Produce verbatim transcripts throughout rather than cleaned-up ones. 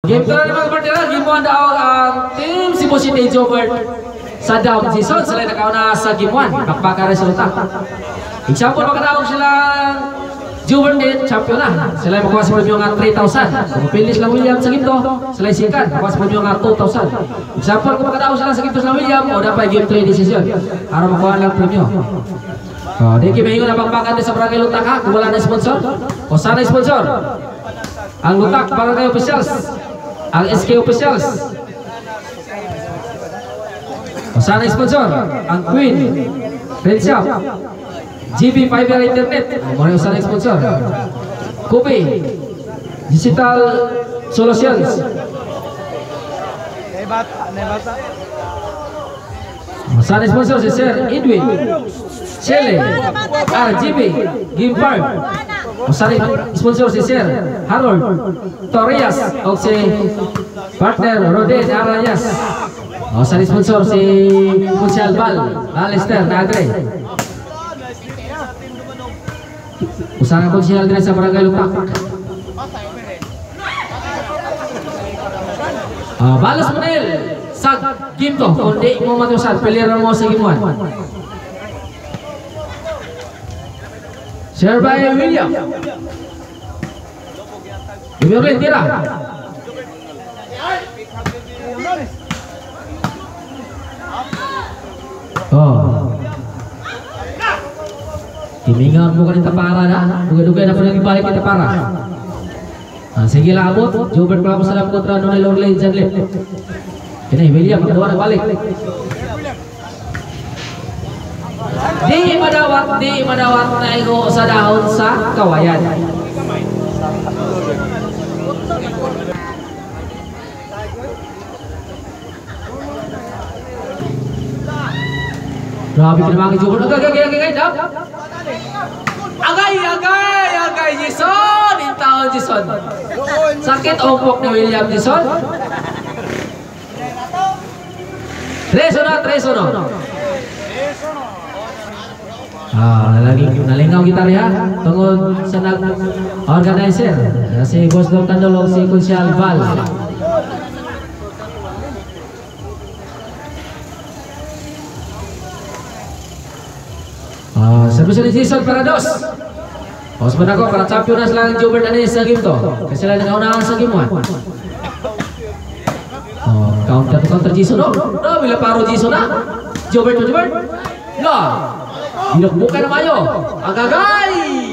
Game to na ni mga partner, game one daw ang team Cebu City Jobert sa down season. Sila nakauna sa game one, bakbaka resulta. Example, magkatawag silang Jobert din, champion na. Sila makuha sa premium nga three thousand. Kung mapilis lang William sa game to, sila sikat, makuha sa premium nga two thousand. Example, kung magkatawag sila sa game to sila William, o dapat game three decision para makuha lang premium. Oh, di kimahingo na bakbakan din sa Barangay Lutak ha, kung wala na sponsor. O sana sponsor? Ang Lutak, Barangay Officials, ang S K Officials. O sana sponsor? Ang Queen, Red Shop, G B Fiber Internet, mga yung sana sponsor. Kupi, Digital Solutions. O sana sponsor si Sir Edwin, Chile, R G B, Game Farm. O sana sponsor si Sir Harold Torres o si partner Roden Arayas. O sana sponsor si Kunsyal Bal Alistair Nagre. Usaha Kunsyal din sa Barangay Lutak. Uh, balas mo na sa game to, kundi mo matusan, piliran mo sa game one. Share by William. Ibigay tira. Oh. Timingan mo kanita para na. Duga-duga na po nang ibalik kita para. Ah, sige lang abot. Jobert pala po sa lang kontra Nonel Orlay dyan lip. Kini William, magdawa na balik. Di madawat, di madawat na igo sa dahon sa kawayan. Grabe pinamangin Jobert. Agay, agay, agay, agay, dap. Agay, agay, agay, Jason. Intaon, Jason. Sakit ompok ni William, Jason. Tres uno, tres uno. Ah, naling, nalingaw kita rin ha. Tungod sa nag-organizer. Si Boss Dong Tandolong, si Kunsyal Val. Ah, service ni Jason para dos. O, sebenarnya ko, para champion na sila ng Jobert na sa game to. Kasi sila nag-aunahan sa game one. Oh, counter to counter Jason, no? No, bila paro Jason na. Jobert to Jobert. No. Dinukbukan na mayo. Agagay.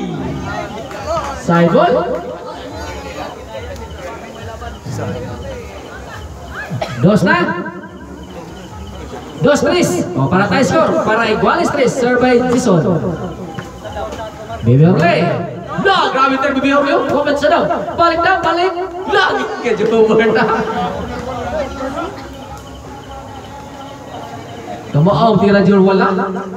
Side ball. Dos na. Dos tres. Oh, para tie score. Para igualis tres. Serve by Jason. Baby Orlay. No, grabe tayo Baby Orlay. Comment sa daw. Balik na, balik. Lagi ka Jobert na. Kamaaw, tira Jor wala.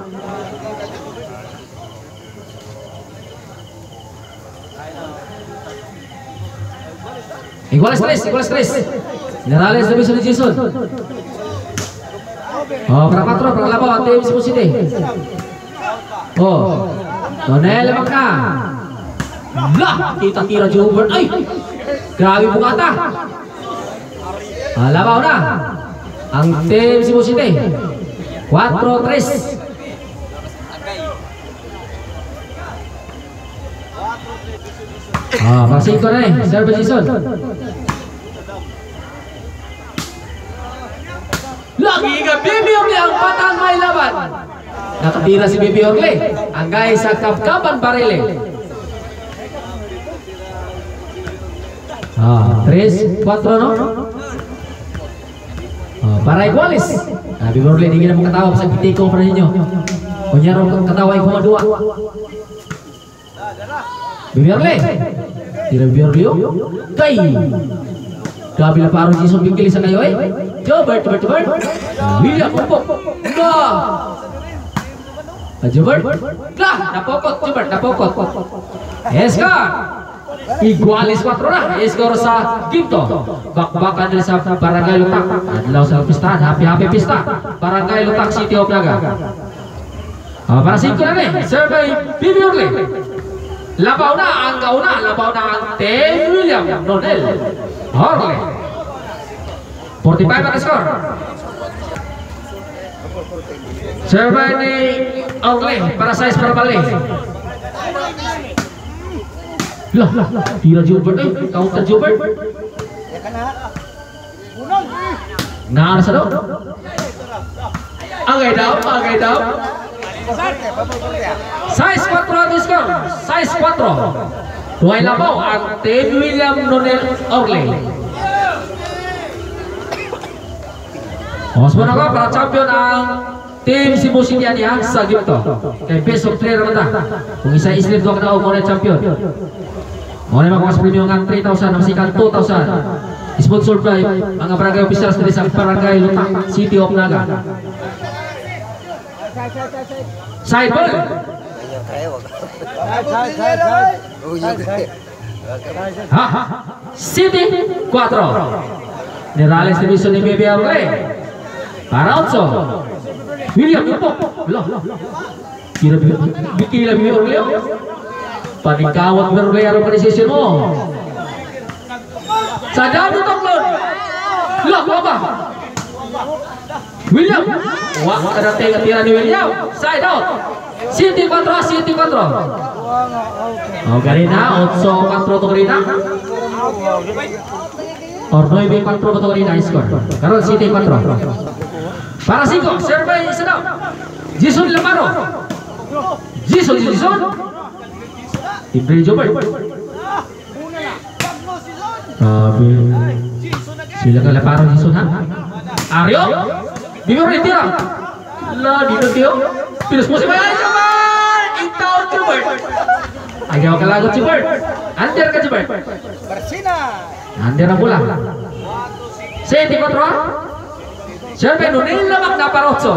Igualis tres, igualis tres. Generales na bisa ni Jason. Oh, para patro, para labaw ang team Cebu City. Oh, Tonel Maka. Lah, kita tira Jobert. Ay, grabe bukata. Ah, labaw na ang team Cebu City. Cuatro tres. Ah, masih ko na eh. Serve Jason. Lagi ka Baby Orlay ang patang may laban. Nakatira si Baby Orlay. Ang guys sa kapkapan barile. Ah, tres, cuatro no? Ah, para igualis. Ah, Baby Orlay hindi na mo katawa sa kitiko pa ninyo. Kunyaro katawa ay kumadua. Baby Orlay. Tira Baby Orlay. Kay. Grabe na parang Jason Bingkili sa kayo eh. Jobert, Jobert, Jobert. William, umpok. No. Jobert. Lah, napokot, Jobert, napokot. Eska. Igualis cuatro na. Eska sa Ginto. Bakbakan din sa Barangay Lutak. Adlaw sa pistahan. Happy-happy pista. Barangay Lutak City of Naga. Ah, para cinco na rin. Serve by Baby Orlay. Labaw na ang kauna. Labaw na ang Team William Nonel Orlay. forty-five ang score. Serve ni Orle para size para balik. Lah, tira Gilbert eh, counter Gilbert. Nah, sa daw. Agay daw, agay daw. Size four ang score. Size four. Duhay labaw ang Team William Nonel Orle. Osman ako para champion ang Team Cebu City niya sa gito. Kay best of three naman na. Kung isa islip ko na ako na champion. Muna mga premium ng three thousand, namasikan two thousand. Sponsored by mga barangay officials dari sa Barangay Lutang, City of Naga. Side ball. Ha, City four. Nirales division ni B B R para Otso. William Yupo. Loh. Kira bikila B B R paningkawat berbayar organisasi mo. Sadar tu toklon. Loh, apa? William. Wah, ada tengah tira ni William. Side out. City kontrol, City kontrol. Oh, Garina, Otso kontrol tu Garina. Or nueve kontrol tu Garina skor. Karena City kontrol. Para cinco, serve sedap. Jason Lamaro. Jason, Jason. Ibrahim Jobert. Sabi. Sila ka Lamaro Jason ha. Aryo. Bibir retira. La dito Tio. Pinos mo si Bayan Jobert. Itaw Jobert. Ayaw ka lagot Jobert. Under ka Jobert. Bersina. Under na bola. City kontrol. Serve Nonel lamak na para Otso.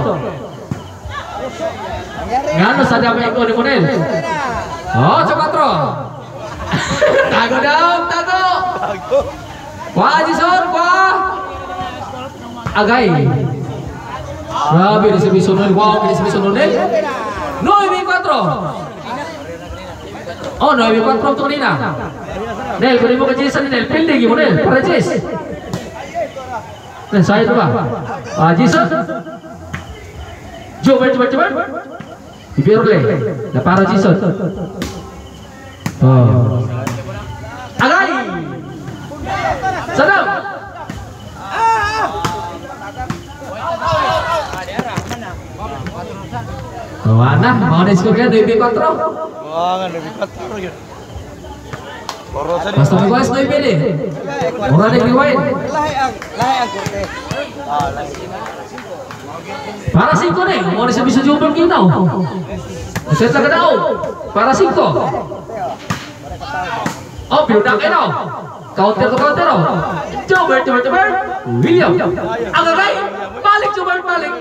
Ngano sa dami ko ni Nonel. Oh, cuatro. Tago daw, tago. Wah, Jason, wah. Agay. Grabe, disibison Nonel. Wow, disibison Nonel. nueve cuatro. Oh, nueve cuatro untuk Nina. Nel, kunin mo ka Jason, Nel. Pilih mo, Nel. Para Jason. Nel, saya tu ba? Ah, Jason. Coba, coba, coba. Dipirle, na para Jason. Oh. Agay. Sadam. Oh, ana, mau na score kan nueve cuatro. Wah, nueve cuatro gitu. Basta mo guys, nueve ni. Mura na giwain. Lahi ang, lahi ang kote. Ah, lahi. Para cinco ni, mau na sa bisa jumpa kita. Set lang daw. Para cinco. Oh, biudak eh daw. Counter to counter daw. Jobert, Jobert, Jobert. William. Ang agay. Balik Jobert, balik.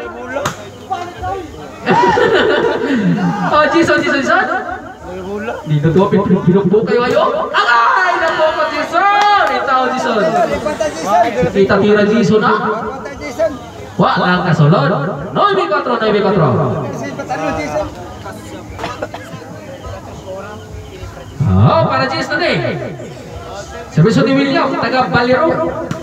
Oh, Jason, Jason, Jason. Dito to pinukbo kayo ayo. Agay, napo ko Jason. Itaw Jason. Kita tira Jason ah. Wah, lang kasolod. nueve cuatro, nueve cuatro. Oh, para Jis tadi. Serviso di William, taga Baliro.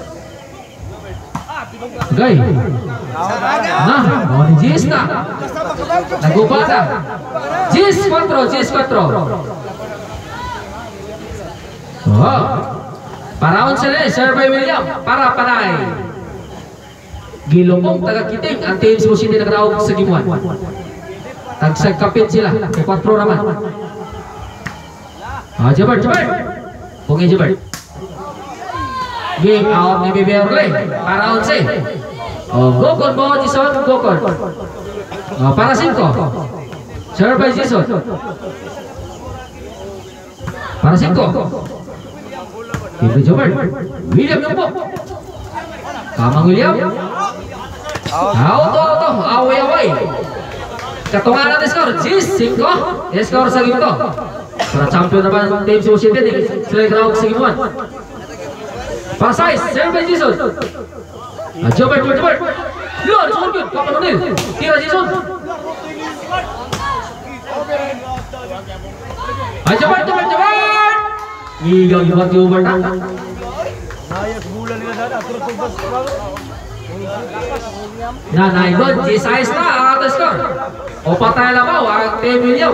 Gay. Nah, mau di Jis na. Nagubada. Jis cuatro, Jis cuatro. Oh. Para on sila, serve by William. Para panay. Gilongong taga Kiting, ang team Cebu City nagrawag sa gimuan. Tagsagkapit sila, kay kwatro naman. Ah, Jobert, Jobert. Pungi Jobert. Game out ni B B R para onse. Oh, gokon mo Jason, gokon. Oh, para cinco. Serve by Jason. Para cinco. Ibu Jobert. William yung po. Kamang William. Out, out, out. Away, away. Katungan natin skor. Jis, cinco. Skor sa gito. Para champion naman Team Cebu City. Sila yung grawag sa gimuan. Para size, serve by Jason. Ah, Jobert, Jobert, Jobert. Lord, Jobert yun. Kapanunil. Tira Jason. Ah, Jobert, Jobert, Jobert. Ilaw yung Jobert na. Nayak bulan nila sa Nah, nah, ikut G size na atas skor. Opat tayo labaw ang Team William.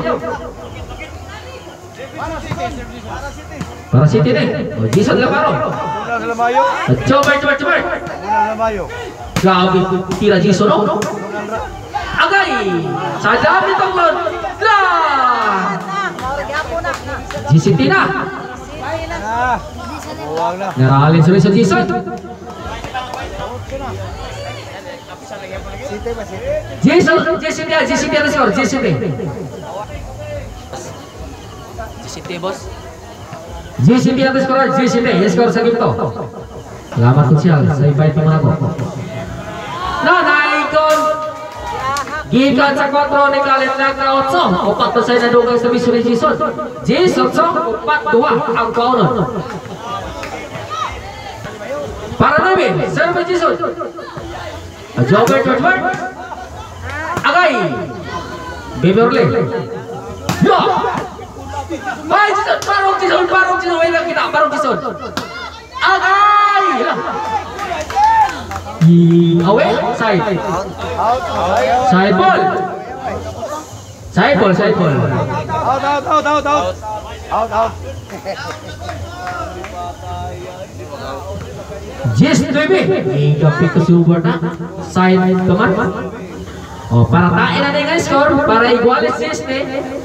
Para City nih. Oh, Jason Lamaro. Coba coba coba. Grabe tira Jason no. Agay. Sadam ni Tonglon. Lah. G City na. Naralin sulit sa Jason. Jason, Jason dia, Jason dia skor, Jason dia. Jason dia bos. Jason dia skor, Jason dia skor sa gito. Salamat ko siya sa invite mo ako. Na naikon. Gikan sa kwatro ni Kalit nagka-otso. Opat na sa'yo na dugang sa miso ni Jason. Jason, opat dua ang kaunon. Para namin, serve Jason. Jogger Jogger Agay Beverly Ya Ay Jason Parong Jason Parong Jason Wala kita Parong Jason Agay Awe Side Side ball Side ball Side ball Out out out out out Out out Jess Dwebe Ikapi ke super na Side teman. Oh para tain na nga score para iguales Jess ne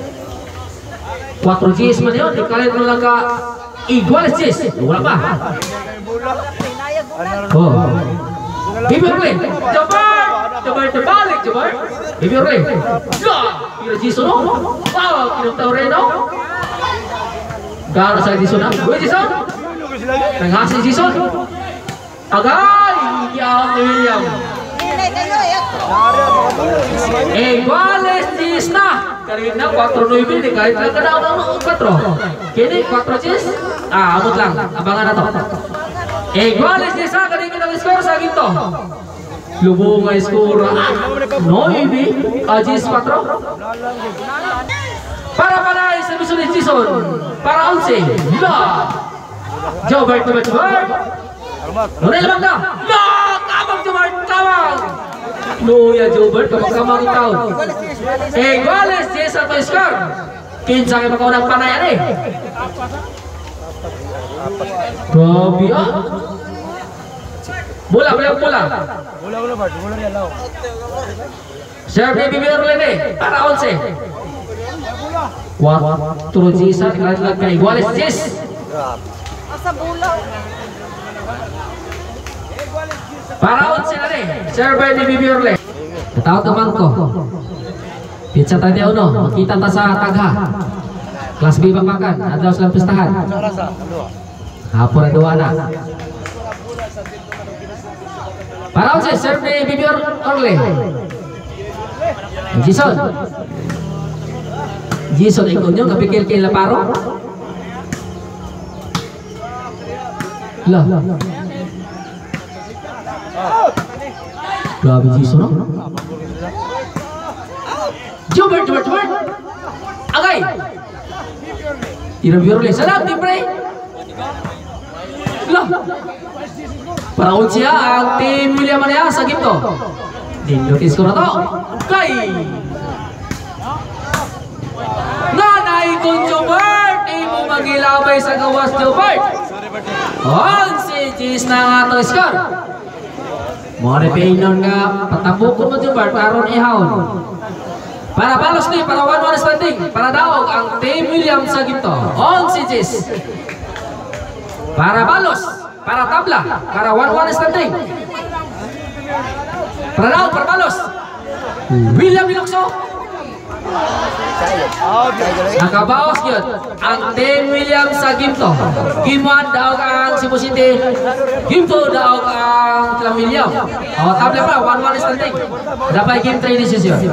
four Jess man yun ikalit mo lang ka iguales Jess wala pa. Oh Beverly Jabar Jabar terbalik Jabar Beverly ya kira Jess no wow kinutaw rin no gara sa Jason na gue Jason nanghasin Jason agay yang William eh iguales Jess na karena four nueve ni kahit lang ka na four kini four Jess ah amot lang abangan na to eh iguales Jess na kanina kita score sa ginto lubong nga score nueve a Jess four para para sa miso ni Jason para once la Jobert Jobert Jobert Nonel bangga la kamang Jobert kamang no ya Jobert kamang kamang itaw eh iguales Jess ato score kinsa kay makaunang panayan eh grabe ah bola bola bola bola bola Bart bola niya lao serve ni Beverly ni para once cuatro Jess ikalat ka iguales Jess asa bola para once na ni serve ni Beverly tawag naman ko pizza tadi uno makita ta sa tagha kelas B Bangkakan ada ulang pistahan hapon na duwa na para once serve ni Beverly Jason Jason ikon nyo kapikil kay Laparo lah grabe Jason no Jobert Jobert Jobert agay tira Beverly salam timbre lah para unsya ang Team William niya sa ginto notice ko na to kay nanay kong Jobert imo magilabay sa gawas Jobert on si Jess na nga to score mo na painon nga patabukon mo Jobert aron ihawon para balos ni para one one standing para daog ang Team William sa ginto on si Jess para balos para tabla para one one standing para daog para balos William Bilokso nakabawas yun ang Team William sa ginto game one daog ang Cebu City game two daog ang Team William o tabla pa one one standing dapat game three decision